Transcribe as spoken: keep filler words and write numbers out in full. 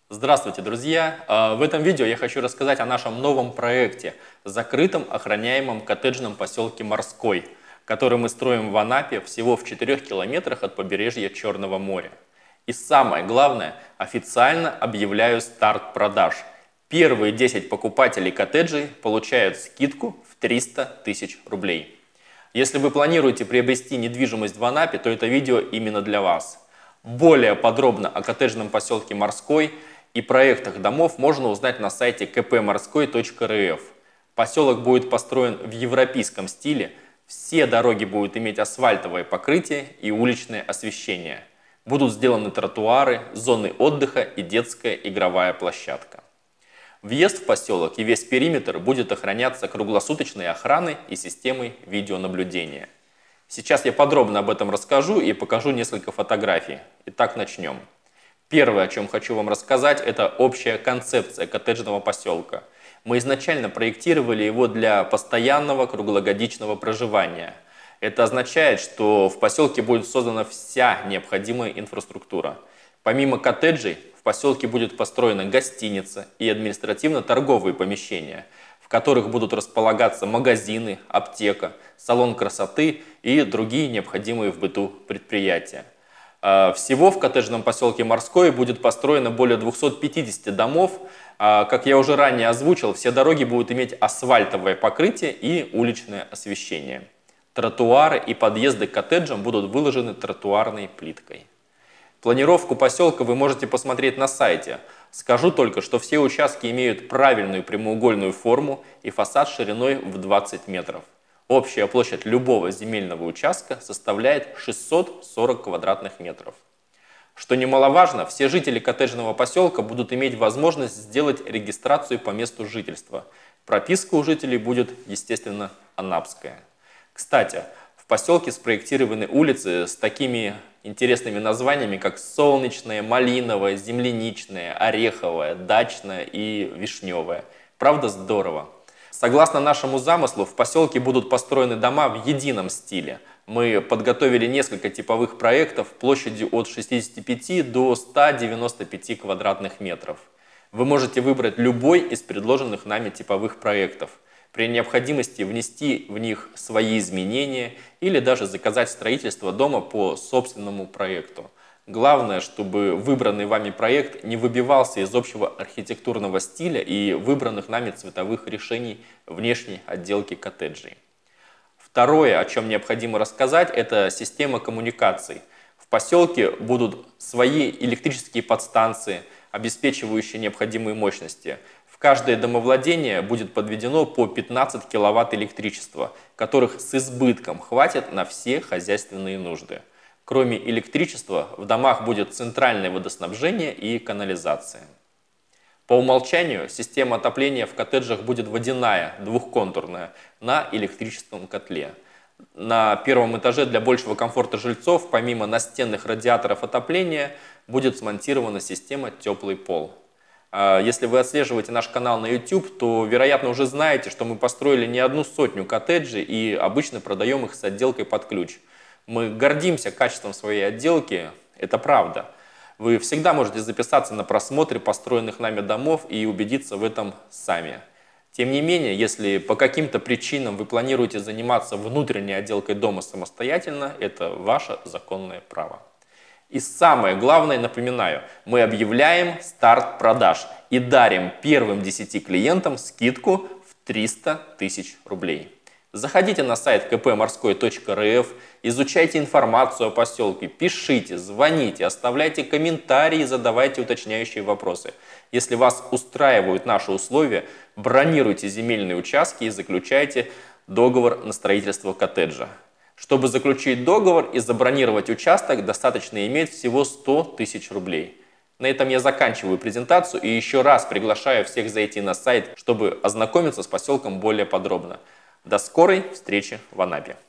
Здравствуйте, друзья! В этом видео я хочу рассказать о нашем новом проекте, закрытом охраняемом коттеджном поселке Морской, который мы строим в Анапе всего в четырёх километрах от побережья Черного моря. И самое главное, официально объявляю старт продаж. Первые десять покупателей коттеджей получают скидку в триста тысяч рублей. Если вы планируете приобрести недвижимость в Анапе, то это видео именно для вас. Более подробно о коттеджном поселке Морской и проектах домов можно узнать на сайте ка пэ морской точка эр эф. Поселок будет построен в европейском стиле, все дороги будут иметь асфальтовое покрытие и уличное освещение. Будут сделаны тротуары, зоны отдыха и детская игровая площадка. Въезд в поселок и весь периметр будет охраняться круглосуточной охраной и системой видеонаблюдения. Сейчас я подробно об этом расскажу и покажу несколько фотографий. Итак, начнем. Первое, о чем хочу вам рассказать, это общая концепция коттеджного поселка. Мы изначально проектировали его для постоянного круглогодичного проживания. Это означает, что в поселке будет создана вся необходимая инфраструктура. Помимо коттеджей, в поселке будет построена гостиница и административно-торговые помещения, в которых будут располагаться магазины, аптека, салон красоты и другие необходимые в быту предприятия. Всего в коттеджном поселке Морской будет построено более двухсот пятидесяти домов. Как я уже ранее озвучил, все дороги будут иметь асфальтовое покрытие и уличное освещение. Тротуары и подъезды к коттеджам будут выложены тротуарной плиткой. Планировку поселка вы можете посмотреть на сайте. Скажу только, что все участки имеют правильную прямоугольную форму и фасад шириной в двадцать метров. Общая площадь любого земельного участка составляет шестьсот сорок квадратных метров. Что немаловажно, все жители коттеджного поселка будут иметь возможность сделать регистрацию по месту жительства. Прописка у жителей будет, естественно, анапская. Кстати, в поселке спроектированы улицы с такими интересными названиями, как Солнечная, Малиновая, Земляничная, Ореховая, Дачная и Вишневая. Правда, здорово. Согласно нашему замыслу, в поселке будут построены дома в едином стиле. Мы подготовили несколько типовых проектов площадью от шестидесяти пяти до ста девяноста пяти квадратных метров. Вы можете выбрать любой из предложенных нами типовых проектов. При необходимости внести в них свои изменения или даже заказать строительство дома по собственному проекту. Главное, чтобы выбранный вами проект не выбивался из общего архитектурного стиля и выбранных нами цветовых решений внешней отделки коттеджей. Второе, о чем необходимо рассказать, это система коммуникаций. В поселке будут свои электрические подстанции, обеспечивающие необходимые мощности. В каждое домовладение будет подведено по пятнадцать киловатт электричества, которых с избытком хватит на все хозяйственные нужды. Кроме электричества, в домах будет центральное водоснабжение и канализация. По умолчанию система отопления в коттеджах будет водяная, двухконтурная, на электрическом котле. На первом этаже для большего комфорта жильцов, помимо настенных радиаторов отопления, будет смонтирована система «Теплый пол». Если вы отслеживаете наш канал на ютуб, то, вероятно, уже знаете, что мы построили не одну сотню коттеджей и обычно продаем их с отделкой под ключ. Мы гордимся качеством своей отделки, это правда. Вы всегда можете записаться на просмотр построенных нами домов и убедиться в этом сами. Тем не менее, если по каким-то причинам вы планируете заниматься внутренней отделкой дома самостоятельно, это ваше законное право. И самое главное, напоминаю, мы объявляем старт продаж и дарим первым десяти клиентам скидку в триста тысяч рублей. Заходите на сайт ка пэ морской точка эр эф, изучайте информацию о поселке, пишите, звоните, оставляйте комментарии, задавайте уточняющие вопросы. Если вас устраивают наши условия, бронируйте земельные участки и заключайте договор на строительство коттеджа. Чтобы заключить договор и забронировать участок, достаточно иметь всего сто тысяч рублей. На этом я заканчиваю презентацию и еще раз приглашаю всех зайти на сайт, чтобы ознакомиться с поселком более подробно. До скорой встречи в Анапе!